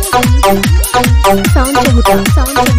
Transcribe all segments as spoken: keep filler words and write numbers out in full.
Sound चहुटा sound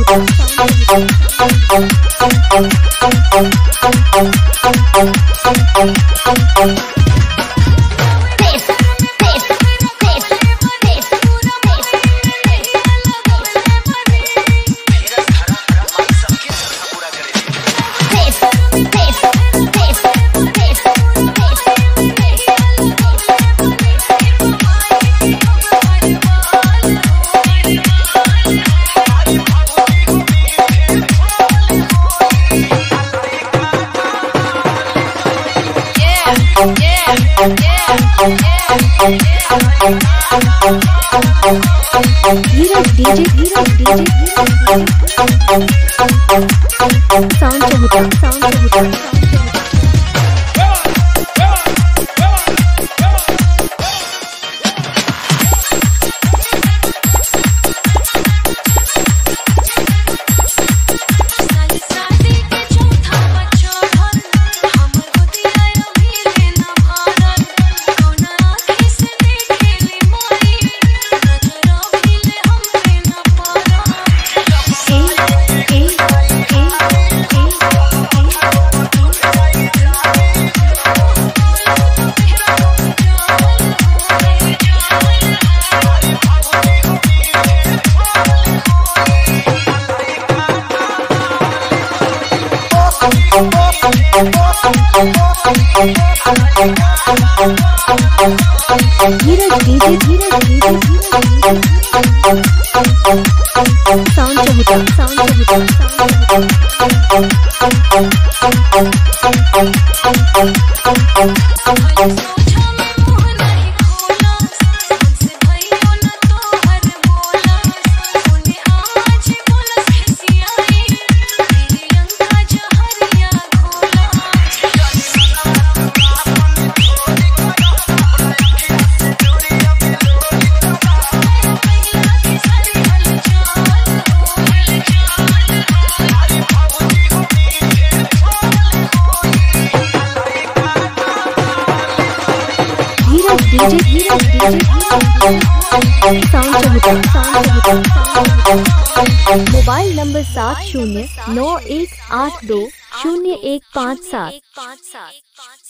Dheeraj DJ Dheeraj DJ sound चहुटा sound चहुटा Dheeraj DJ Dheeraj DJ sound चहुटा साउंड चहुटा डीजे धीरज डीजे साउंड चहुटा साउंड चहुटा मोबाइल नंबर सात शून्य नौ एक आठ दो शून्य एक पाँच सात।